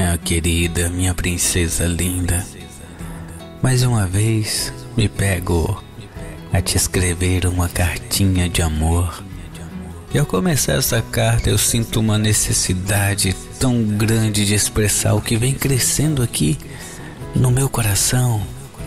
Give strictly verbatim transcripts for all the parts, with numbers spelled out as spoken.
Minha querida, minha princesa linda, mais uma vez me pego a te escrever uma cartinha de amor. E ao começar essa carta eu sinto uma necessidade tão grande de expressar o que vem crescendo aqui no meu coração.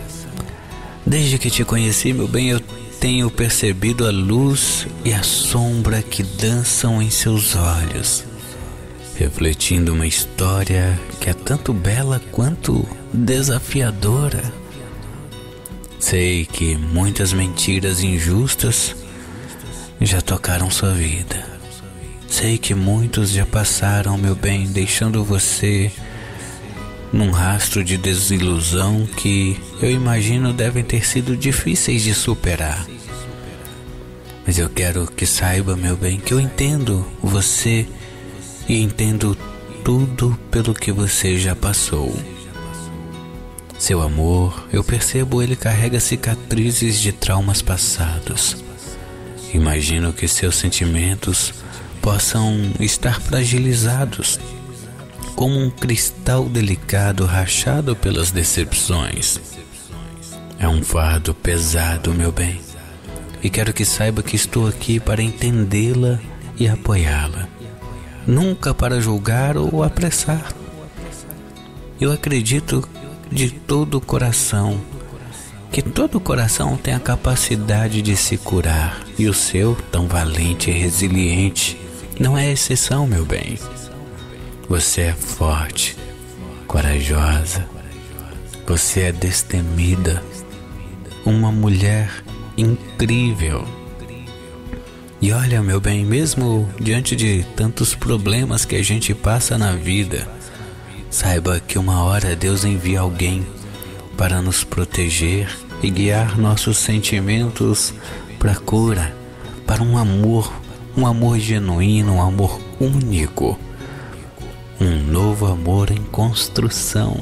Desde que te conheci, meu bem, eu tenho percebido a luz e a sombra que dançam em seus olhos, refletindo uma história que é tanto bela quanto desafiadora. Sei que muitas mentiras injustas já tocaram sua vida. Sei que muitos já passaram, meu bem, deixando você num rastro de desilusão que eu imagino devem ter sido difíceis de superar. Mas eu quero que saiba, meu bem, que eu entendo você e entendo tudo pelo que você já passou. Seu amor, eu percebo, ele carrega cicatrizes de traumas passados. Imagino que seus sentimentos possam estar fragilizados, como um cristal delicado rachado pelas decepções. É um fardo pesado, meu bem, e quero que saiba que estou aqui para entendê-la e apoiá-la, nunca para julgar ou apressar. Eu acredito de todo o coração que todo coração tem a capacidade de se curar, e o seu, tão valente e resiliente, não é exceção, meu bem. Você é forte, corajosa, você é destemida, uma mulher incrível. E olha, meu bem, mesmo diante de tantos problemas que a gente passa na vida, saiba que uma hora Deus envia alguém para nos proteger e guiar nossos sentimentos para a cura, para um amor, um amor genuíno, um amor único. Um novo amor em construção.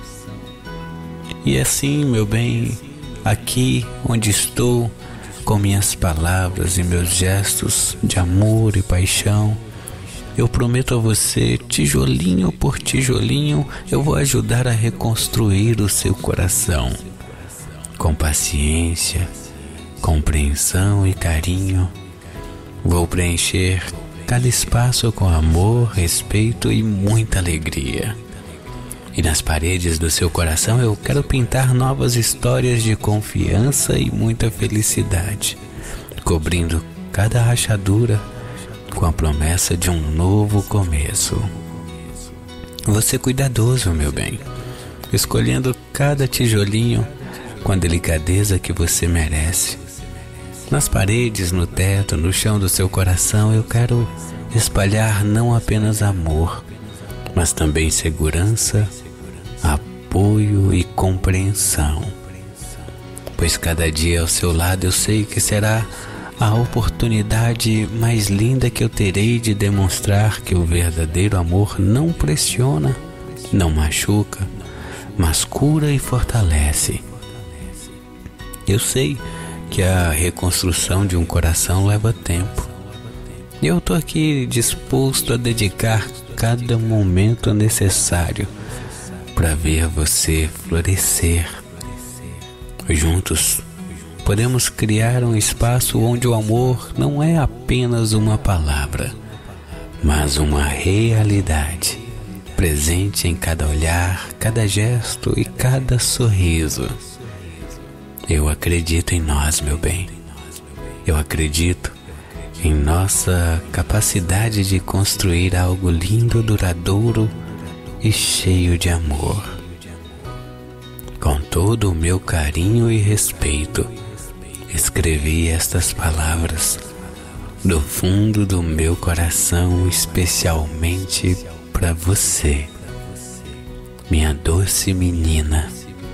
E assim, meu bem, aqui onde estou, com minhas palavras e meus gestos de amor e paixão, eu prometo a você, tijolinho por tijolinho, eu vou ajudar a reconstruir o seu coração. Com paciência, compreensão e carinho, vou preencher cada espaço com amor, respeito e muita alegria. E nas paredes do seu coração eu quero pintar novas histórias de confiança e muita felicidade, cobrindo cada rachadura com a promessa de um novo começo. Você é cuidadoso, meu bem, escolhendo cada tijolinho com a delicadeza que você merece. Nas paredes, no teto, no chão do seu coração, eu quero espalhar não apenas amor, mas também segurança, apoio e compreensão. Pois cada dia ao seu lado eu sei que será a oportunidade mais linda que eu terei de demonstrar que o verdadeiro amor não pressiona, não machuca, mas cura e fortalece. Eu sei que a reconstrução de um coração leva tempo. E eu estou aqui disposto a dedicar cada momento necessário para ver você florescer. Juntos, podemos criar um espaço onde o amor não é apenas uma palavra, mas uma realidade, presente em cada olhar, cada gesto e cada sorriso. Eu acredito em nós, meu bem. Eu acredito em nossa capacidade de construir algo lindo, duradouro e cheio de amor. Com todo o meu carinho e respeito, escrevi estas palavras do fundo do meu coração, especialmente para você, minha doce menina,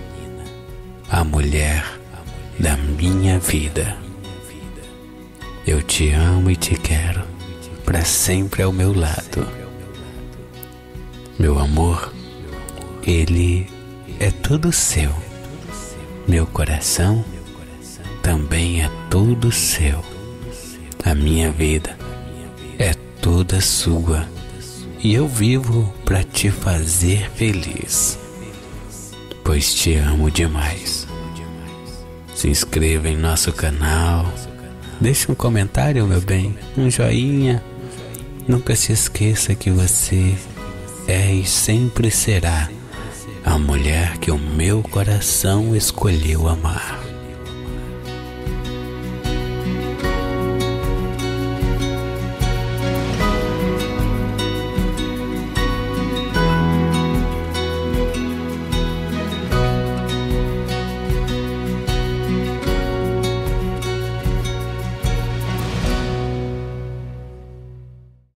a mulher da minha vida. Eu te amo e te quero para sempre ao meu lado. Meu amor, ele é todo seu. Meu coração também é todo seu. A minha vida é toda sua e eu vivo para te fazer feliz, pois te amo demais. Se inscreva em nosso canal, deixe um comentário, meu bem, um joinha. Nunca se esqueça que você é e sempre será a mulher que o meu coração escolheu amar.